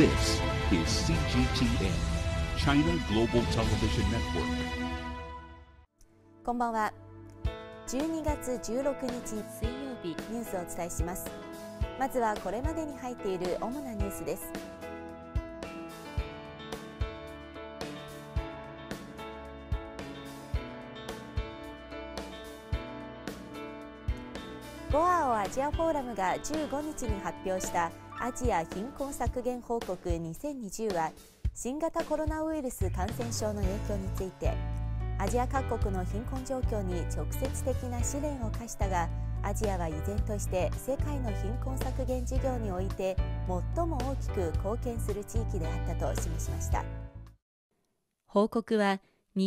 This is CGTN, China Global Television Network. こんばんは。12月16日水曜日、ニュースをお伝えします。まずはこれまでに入っている主なニュースです。GOAO アジアフォーラムが15日に発表したアジア貧困削減報告2020は、新型コロナウイルス感染症の影響について、アジア各国の貧困状況に直接的な試練を課したが、アジアは依然として世界の貧困削減事業において最も大きく貢献する地域であったと示しました。報告は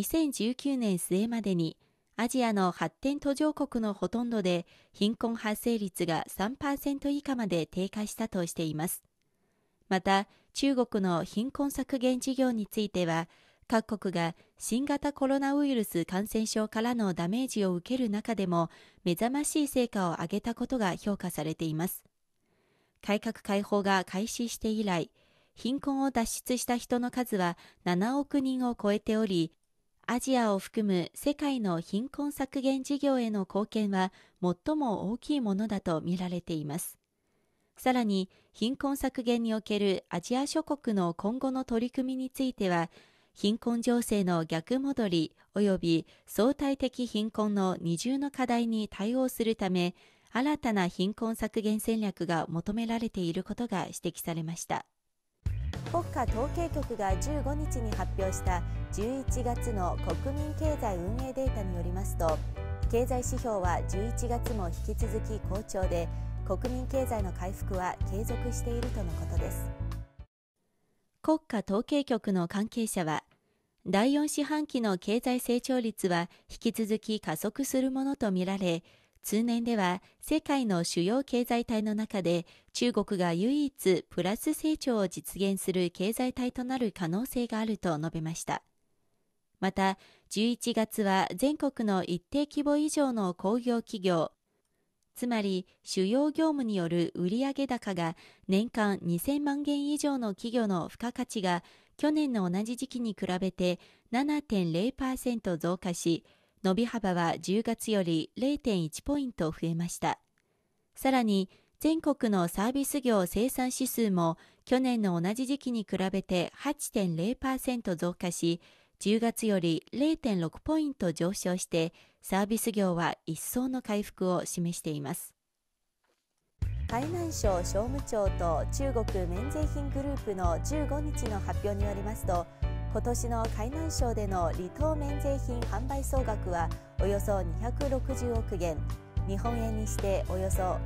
2019年末までにアジアの発展途上国のほとんどで貧困発生率が 3% 以下まで低下したとしています。また、中国の貧困削減事業については、各国が新型コロナウイルス感染症からのダメージを受ける中でも目覚ましい成果を上げたことが評価されています。改革開放が開始して以来、貧困を脱出した人の数は7億人を超えており、アジアを含む世界の貧困削減事業への貢献は最も大きいものだと見られています。さらに、貧困削減におけるアジア諸国の今後の取り組みについては、貧困情勢の逆戻り及び相対的貧困の二重の課題に対応するため、新たな貧困削減戦略が求められていることが指摘されました。国家統計局が15日に発表した11月の国民経済運営データによりますと、経済指標は11月も引き続き好調で、国民経済の回復は継続しているとのことです。国家統計局の関係者は、第4四半期の経済成長率は引き続き加速するものとみられ、通年では世界の主要経済体の中で中国が唯一プラス成長を実現する経済体となる可能性があると述べました。また、11月は全国の一定規模以上の工業企業、つまり主要業務による売上高が年間2000万元以上の企業の付加価値が去年の同じ時期に比べて 7.0% 増加し、伸び幅は10月より 0.1 ポイント増えました。さらに、全国のサービス業生産指数も去年の同じ時期に比べて 8.0% 増加し、10月より 0.6 ポイント上昇して、サービス業は一層の回復を示しています。海南省商務庁と中国免税品グループの15日の発表によりますと、今年の海南省での離島免税品販売総額はおよそ260億元、日本円にしておよそ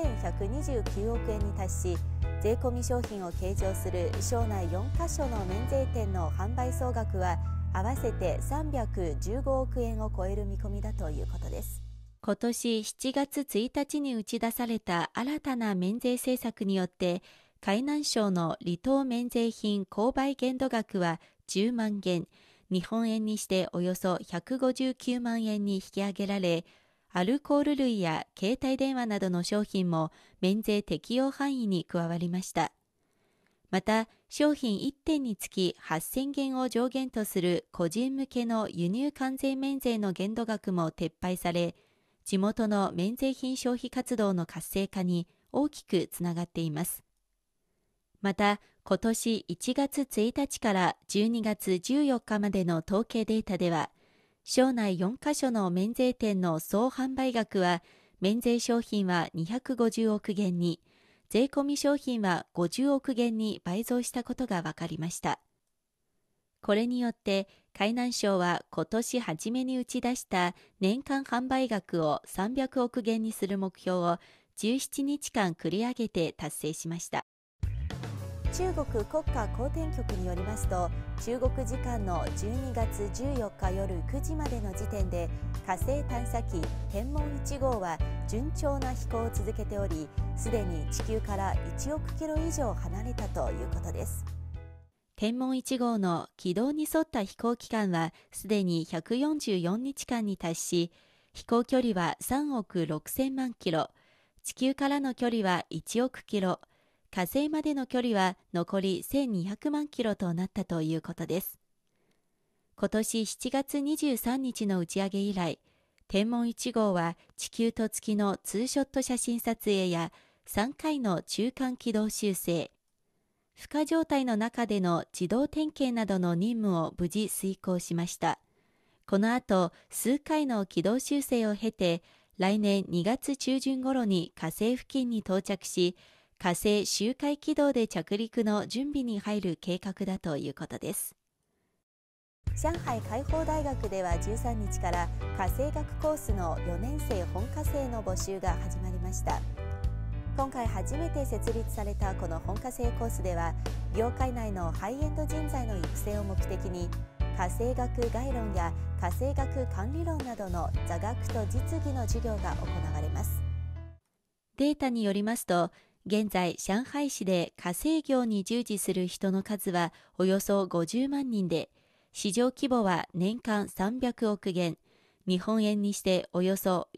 4129億円に達し、税込み商品を計上する省内4カ所の免税店の販売総額は合わせて315億円を超える見込みだということです。今年7月1日に打ち出された新たな免税政策によって、海南省の離島免税品購買限度額は10万元、日本円にしておよそ159万円に引き上げられ、アルコール類や携帯電話などの商品も免税適用範囲に加わりました。また、商品1点につき8000元を上限とする個人向けの輸入関税免税の限度額も撤廃され、地元の免税品消費活動の活性化に大きくつながっています。また、今年1月1日から12月14日までの統計データでは、省内4カ所の免税店の総販売額は、免税商品は250億元に、税込み商品は50億元に倍増したことが分かりました。これによって、海南省は今年初めに打ち出した年間販売額を300億元にする目標を17日間繰り上げて達成しました。中国国家航天局によりますと、中国時間の12月14日夜9時までの時点で、火星探査機天文1号は順調な飛行を続けており、すでに地球から1億キロ以上離れたということです。天文1号の軌道に沿った飛行期間はすでに144日間に達し、飛行距離は3億6000万キロ、地球からの距離は1億キロ、 火星までの距離は残り1200万キロとなったということです。今年7月23日の打ち上げ以来、天文1号は地球と月のツーショット写真撮影や3回の中間軌道修正、負荷状態の中での自動点検などの任務を無事遂行しました。この後、数回の軌道修正を経て、来年2月中旬頃に火星付近に到着し、火星周回軌道で着陸の準備に入る計画だということです。上海海邦大学では13日から火星学コースの4年生本科生の募集が始まりました。今回初めて設立されたこの本科生コースでは、業界内のハイエンド人材の育成を目的に、火星学概論や火星学管理論などの座学と実技の授業が行われます。データによりますと、現在上海市で火星業に従事する人の数はおよそ50万人で、市場規模は年間300億元、日本円にしておよそ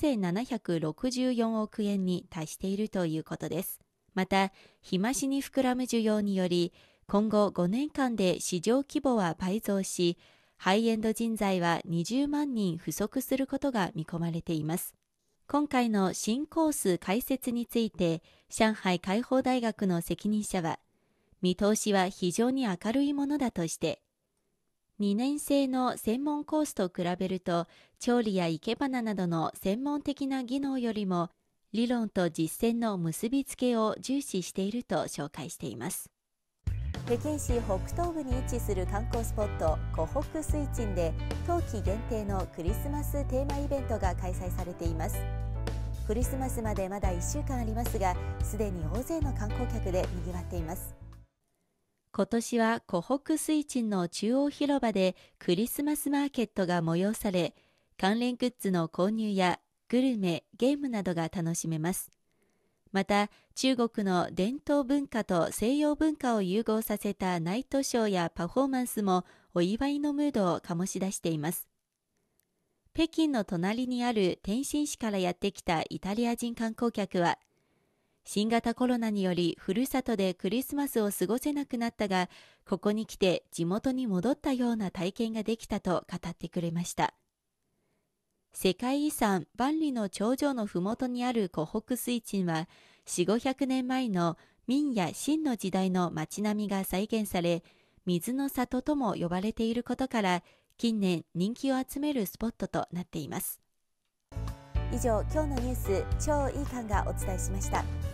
4764億円に達しているということです。また、日増しに膨らむ需要により、今後5年間で市場規模は倍増し、ハイエンド人材は20万人不足することが見込まれています。今回の新コース開設について、上海海邦大学の責任者は、見通しは非常に明るいものだとして、2年生の専門コースと比べると、調理や生け花などの専門的な技能よりも、理論と実践の結びつけを重視していると紹介しています。北京市北東部に位置する観光スポット、湖北水鎮で、冬季限定のクリスマステーマイベントが開催されています。クリスマスまでまだ1週間ありますが、すでに大勢の観光客で賑わっています。今年は湖北水鎮の中央広場でクリスマスマーケットが催され、関連グッズの購入やグルメ、ゲームなどが楽しめます。また、中国の伝統文化と西洋文化を融合させたナイトショーやパフォーマンスもお祝いのムードを醸し出しています。北京の隣にある天津市からやってきたイタリア人観光客は、新型コロナによりふるさとでクリスマスを過ごせなくなったが、ここに来て地元に戻ったような体験ができたと語ってくれました。世界遺産万里の長城のふもとにある湖北水鎮は、400、500年前の明や清の時代の街並みが再現され、水の里とも呼ばれていることから、近年人気を集めるスポットとなっています。以上、今日のニュース、超いい感がお伝えしました。